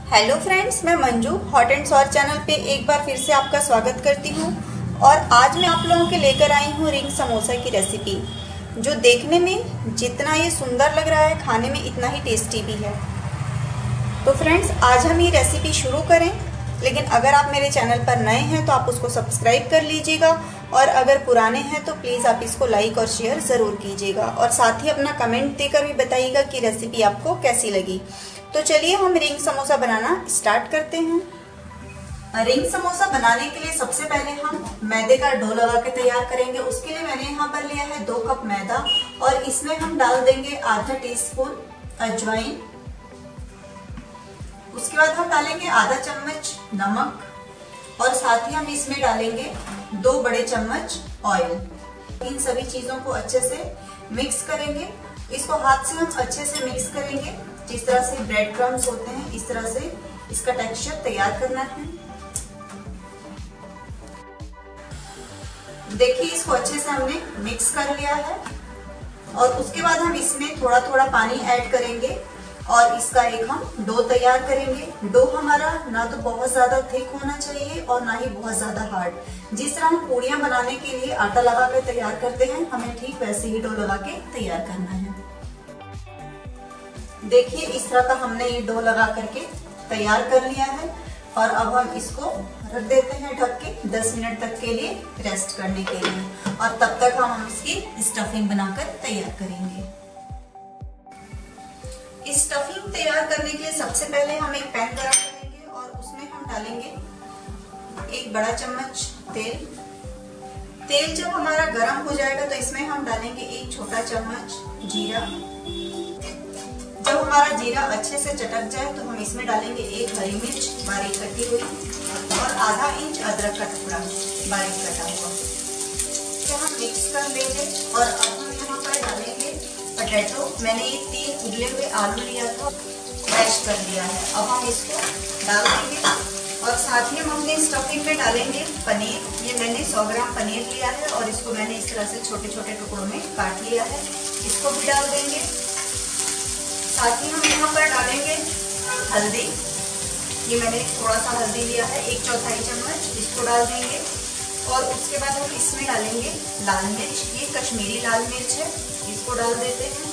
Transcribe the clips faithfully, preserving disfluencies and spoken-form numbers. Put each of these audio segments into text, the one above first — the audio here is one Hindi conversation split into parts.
हेलो फ्रेंड्स, मैं Manju hot and sour channel पे एक बार फिर से आपका स्वागत करती हूँ। और आज मैं आप लोगों के लेकर आई हूँ रिंग समोसा की रेसिपी, जो देखने में जितना ये सुंदर लग रहा है, खाने में इतना ही टेस्टी भी है। तो फ्रेंड्स, आज हम ये रेसिपी शुरू करें, लेकिन अगर आप मेरे चैनल पर नए हैं तो आप उसको सब्सक्राइब कर लीजिएगा, और अगर पुराने हैं तो प्लीज़ आप इसको लाइक और शेयर ज़रूर कीजिएगा, और साथ ही अपना कमेंट देकर भी बताइएगा कि रेसिपी आपको कैसी लगी। तो चलिए हम रिंग समोसा बनाना स्टार्ट करते हैं। रिंग समोसा बनाने के लिए सबसे पहले हम मैदे का डो लगा के तैयार करेंगे। उसके लिए मैंने यहाँ पर लिया है दो कप मैदा, और इसमें हम डाल देंगे आधा टी स्पून अजवाइन। उसके बाद हम डालेंगे आधा चम्मच नमक, और साथ ही हम इसमें डालेंगे दो बड़े चम्मच ऑयल। इन सभी चीजों को अच्छे से मिक्स करेंगे। इसको हाथ से हम अच्छे से मिक्स करेंगे। जिस तरह से ब्रेड क्रम्स होते हैं, इस तरह से इसका टेक्सचर तैयार करना है। देखिए, इसको अच्छे से हमने मिक्स कर लिया है, और उसके बाद हम इसमें थोड़ा थोड़ा पानी ऐड करेंगे और इसका एक हम डो तैयार करेंगे। डो हमारा ना तो बहुत ज्यादा थिक होना चाहिए और ना ही बहुत ज्यादा हार्ड। जिस तरह हम पूड़ियां बनाने के लिए आटा लगा कर तैयार करते हैं, हमें ठीक वैसे ही डो लगा के तैयार करना है। देखिए, इस तरह का हमने ये डो लगा करके तैयार कर लिया है, और अब हम इसको रख देते हैं ढक के दस मिनट तक के लिए रेस्ट करने के लिए, और तब तक हम इसकी स्टफिंग बनाकर तैयार करेंगे। इस स्टफिंग तैयार करने के लिए सबसे पहले हम एक पैन गरम करेंगे, और उसमें हम डालेंगे एक बड़ा चम्मच तेल। तेल जब हमारा गरम हो जाएगा तो इसमें हम डालेंगे एक छोटा चम्मच जीरा। जब हमारा जीरा अच्छे से चटक जाए तो हम इसमें डालेंगे एक हरी मिर्च बारीक कटी हुई, और आधा इंच अदरक का टुकड़ा बारीक कटा हुआ। तो हम मिक्स कर लेंगे, और अब हम यहाँ पर डालेंगे पोटैटो। मैंने ये तीन उबले हुए आलू लिया था, मैश कर लिया है। अब हम इसको डाल देंगे, और साथ ही हम अपने स्टफिंग में डालेंगे पनीर। ये मैंने सौ ग्राम पनीर लिया है, और इसको मैंने इस तरह से छोटे छोटे टुकड़ों में काट लिया है। इसको भी डाल देंगे। साथ ही हम यहाँ पर डालेंगे हल्दी। ये मैंने थोड़ा सा हल्दी लिया है, एक चौथाई चम्मच, इसको डाल देंगे। और उसके बाद हम इसमें डालेंगे लाल मिर्च। ये कश्मीरी लाल मिर्च है, इसको डाल देते हैं।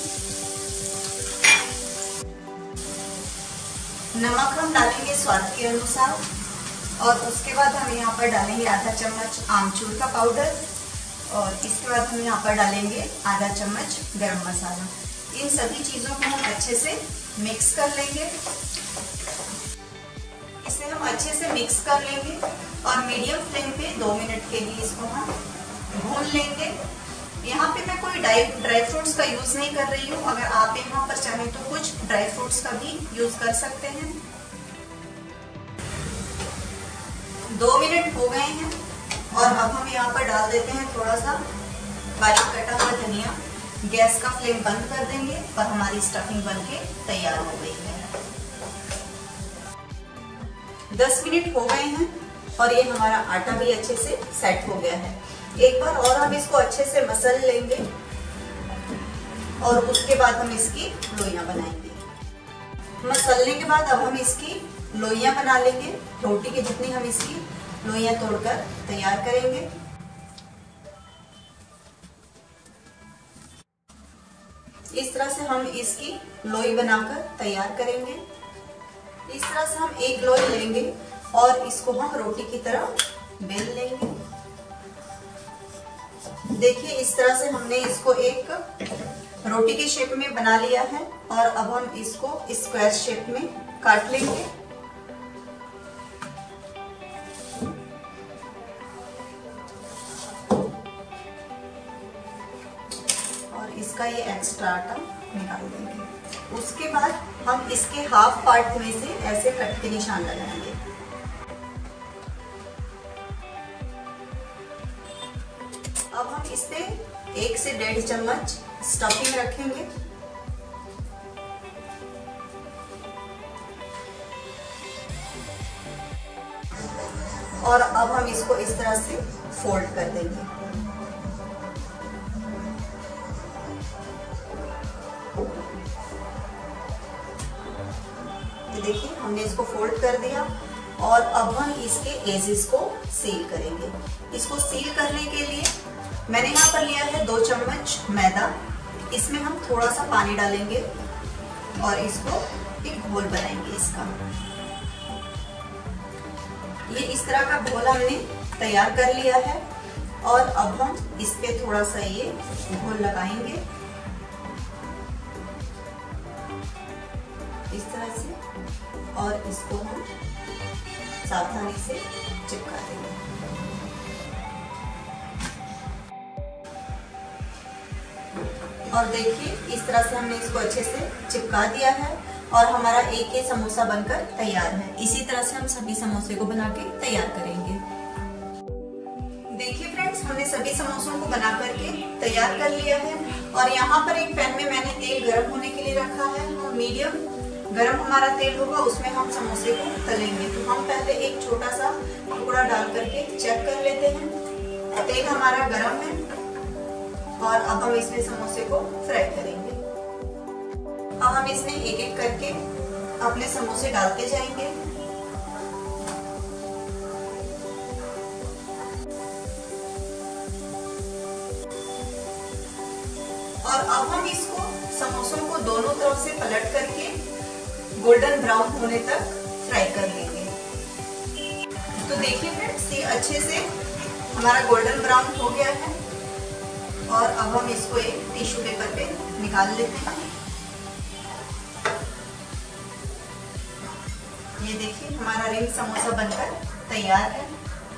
नमक हम डालेंगे स्वाद के अनुसार, और उसके बाद हम यहाँ पर डालेंगे आधा चम्मच आमचूर का पाउडर, और इसके बाद हम यहाँ पर डालेंगे आधा चम्मच गरम मसाला। इन सभी चीजों को हम अच्छे से मिक्स कर लेंगे। इसे हम अच्छे से मिक्स कर लेंगे, और मीडियम फ्लेम पे दो मिनट के लिए इसको हम भून लेंगे। यहाँ पे मैं कोई ड्राई ड्राई फ्रूट्स का यूज नहीं कर रही हूँ। अगर आप यहाँ पर चाहें तो कुछ ड्राई फ्रूट्स का भी यूज कर सकते हैं। दो मिनट हो गए हैं, और अब हम यहाँ पर डाल देते हैं थोड़ा सा बारीक कटा हुआ धनिया। गैस का फ्लेम बंद कर देंगे, और हमारी स्टफिंग बनके तैयार हो गई है। दस मिनट हो गए हैं, और ये हमारा आटा भी अच्छे से सेट हो गया है। एक बार और हम इसको अच्छे से मसल लेंगे, और उसके बाद हम इसकी लोइयां बनाएंगे। मसलने के बाद अब हम इसकी लोइयां बना लेंगे। रोटी की जितनी हम इसकी लोइयां तोड़कर तैयार करेंगे। इस तरह से हम इसकी लोई बनाकर तैयार करेंगे। इस तरह से हम एक लोई लेंगे, और इसको हम रोटी की तरह बेल लेंगे। देखिए, इस तरह से हमने इसको एक रोटी के शेप में बना लिया है, और अब हम इसको स्क्वायर शेप में काट लेंगे। इसका ये एक्स्ट्रा आटा निकाल देंगे। उसके बाद हम इसके हाफ पार्ट में से ऐसे कट के निशान लगाएंगे। अब हम इस पे एक से डेढ़ चम्मच स्टफिंग रखेंगे, और अब हम इसको इस तरह से फोल्ड कर देंगे। देखिए हमने इसको फोल्ड कर दिया और अब हम इसके एजेस को सील करेंगे। इसको सील करने के लिए मैंने यहाँ पर लिया है दो चम्मच मैदा। इसमें हम थोड़ा सा पानी डालेंगे और इसको एक घोल बनाएंगे इसका। ये इस तरह का घोल हमने तैयार कर लिया है और अब हम इस पे थोड़ा सा ये घोल लगाएंगे इस तरह से और इसको हम सावधानी से चिपका देंगे। और देखिए इस तरह से हमने इसको अच्छे से चिपका दिया है और हमारा एक ये समोसा बनकर तैयार है। इसी तरह से हम सभी समोसे को बना के तैयार करेंगे। देखिए फ्रेंड्स, हमने सभी समोसों को बना करके तैयार कर लिया है और यहाँ पर एक पैन में मैंने तेल गर्म होने के लिए रखा है। हम मीडियम गरम हमारा तेल होगा, उसमें हम समोसे को तलेंगे। तो हम पहले एक छोटा सा टुकड़ा डाल करके चेक कर लेते हैं। तेल हमारा गरम है और अब हम इसमें समोसे को फ्राई करेंगे। अब हम इसमें एक एक करके अपने समोसे डालते जाएंगे। और अब हम इसको समोसों को दोनों तरफ से पलट करके गोल्डन ब्राउन होने तक फ्राई कर लेंगे। तो देखिए फ्रेंड्स, ये अच्छे से हमारा गोल्डन ब्राउन हो गया है और अब हम इसको एक टिश्यू पेपर पे निकाल लेते हैं। ये देखिए हमारा रिंग समोसा बनकर तैयार है।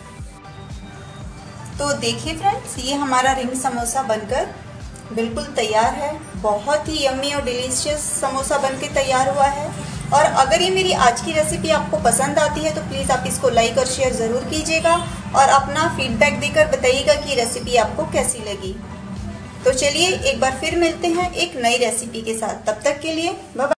तो देखिए फ्रेंड्स, ये हमारा रिंग समोसा बनकर बिल्कुल तैयार है। बहुत ही यम्मी और डिलीशियस समोसा बनके तैयार हुआ है। और अगर ये मेरी आज की रेसिपी आपको पसंद आती है तो प्लीज़ आप इसको लाइक और शेयर ज़रूर कीजिएगा और अपना फीडबैक देकर बताइएगा कि रेसिपी आपको कैसी लगी। तो चलिए एक बार फिर मिलते हैं एक नई रेसिपी के साथ। तब तक के लिए बाय बाय।